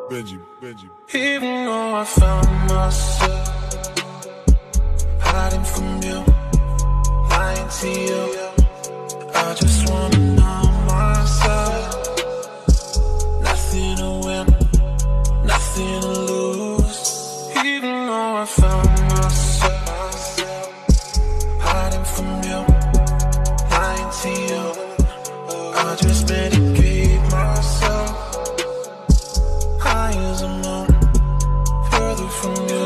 Even though I found myself hiding from you, lying to you, I just wanna know myself. Nothing to win, nothing to lose. Even though I found myself hiding from you, lying to you, I just medicate myself. High as a moon, further from you.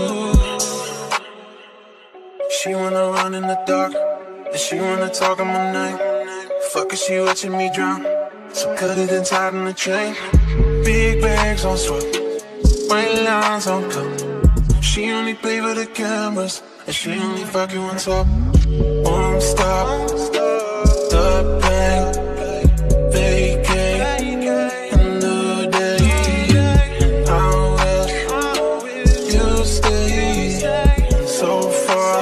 She wanna run in the dark, and she wanna talk on my name. Fuck is she watching me drown? So cut it and tied in the chain. Big bags on swap, white lines on come. She only play with the cameras, and she only fucking on top. Won't stop the pain, vacate another day. I wish you stay so far.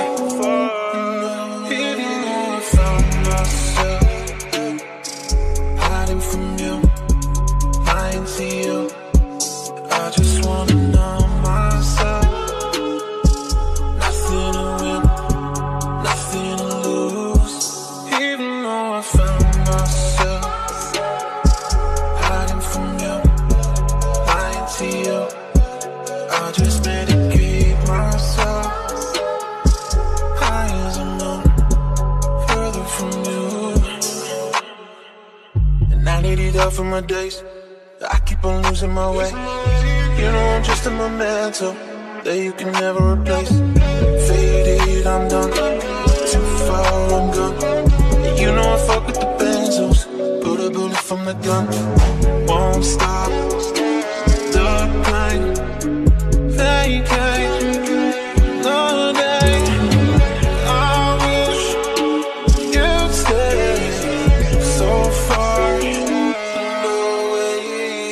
Even though I found myself hiding from you, lying to you, I just wanna know myself. Nothing to win, nothing to lose. Even though I found myself hiding from you, lying to you, I just medicate myself. High as a moon, further from you. And I need it all for my days. I keep on losing my way. You know I'm just a memento that you can never replace. Faded, I'm done. Too far, I'm gone. And you know I fuck with the benzos. Put a bullet from the gun. Won't stop the pain. Vacate another day. I wish you'd stay so far away.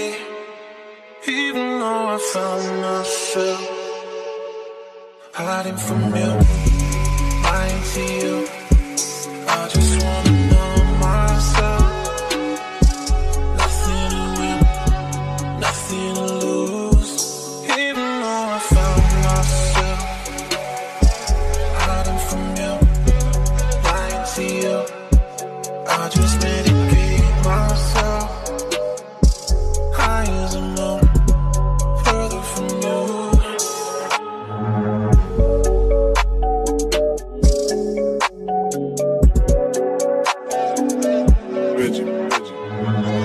Even though I found myself hiding from you, lying to you, I just wanna know myself. Nothing to win, nothing to lose. Even though I found myself hiding from you, lying to you, I just medicate myself. High as a moon, further from you. Reggie.